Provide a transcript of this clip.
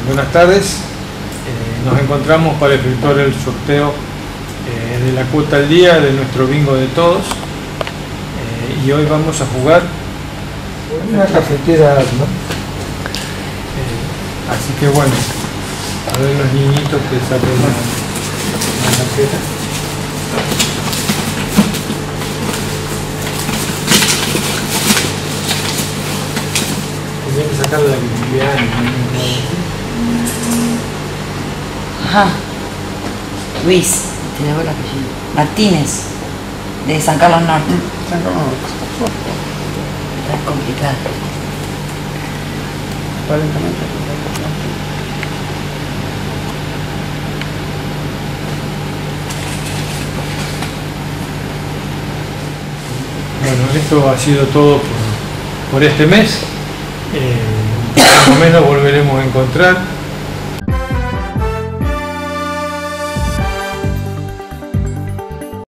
Buenas tardes. Nos encontramos para efectuar el sorteo de la cuota al día de nuestro bingo de todos. Y hoy vamos a jugar una cafetera, ¿no? Así que bueno, a ver los niñitos que saquen la tarjeta. Tendría que sacar la que Ajá. Luis, te debo el apellido. Martínez, de San Carlos Norte. San Carlos Norte. Está complicado. 40 metros. Bueno, esto ha sido todo por este mes. Por lo menos volveremos a encontrar.